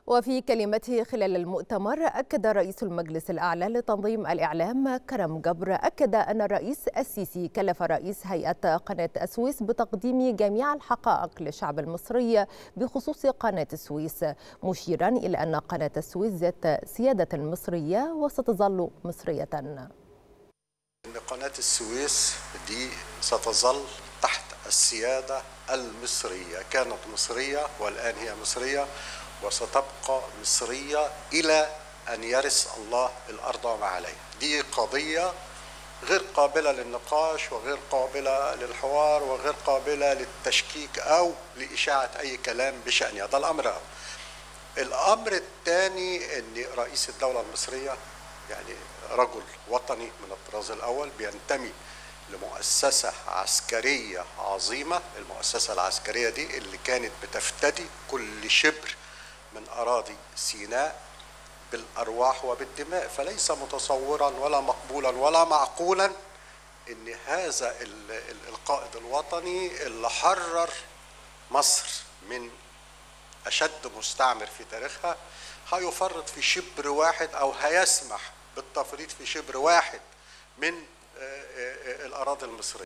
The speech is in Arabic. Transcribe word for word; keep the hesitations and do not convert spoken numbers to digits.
وفي كلمته خلال المؤتمر أكد رئيس المجلس الأعلى لتنظيم الإعلام كرم جبر أكد أن الرئيس السيسي كلف رئيس هيئة قناة السويس بتقديم جميع الحقائق للشعب المصري بخصوص قناة السويس، مشيرا إلى أن قناة السويس ذات سيادة مصرية وستظل مصرية. إن قناة السويس دي ستظل تحت السيادة المصرية، كانت مصرية والآن هي مصرية وستبقى مصرية إلى أن يرث الله الأرض وما عليها. دي قضية غير قابلة للنقاش وغير قابلة للحوار وغير قابلة للتشكيك أو لإشاعة أي كلام بشأنها. ده الأمر الأول. الأمر الثاني أن رئيس الدولة المصرية يعني رجل وطني من الطراز الأول، بينتمي لمؤسسة عسكرية عظيمة. المؤسسة العسكرية دي اللي كانت بتفتدي كل شبر من أراضي سيناء بالأرواح وبالدماء، فليس متصورا ولا مقبولا ولا معقولا أن هذا القائد الوطني اللي حرر مصر من أشد مستعمر في تاريخها هيفرط في شبر واحد أو هيسمح بالتفريط في شبر واحد من الأراضي المصرية.